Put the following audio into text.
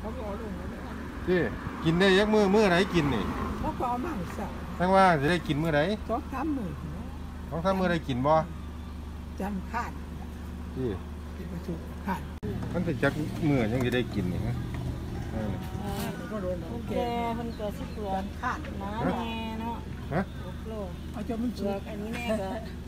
เขาบอกลงแล้วที่กินได้ยักมือไหนกินนี่เขาก็เอามาใส่ทั้งว่าจะได้กินมื้อไหน 2-3 มื้อ 2-3มื้อได้กินบ่จันขาดที่ประชุมขาดมันจะจักมื้อยังจะได้กินนี่ฮะก็โดนแกมันเกิดสิเปลือกขาดนะแน่เนาะฮะเอาจะมันเชือกอันนี้แน่ก็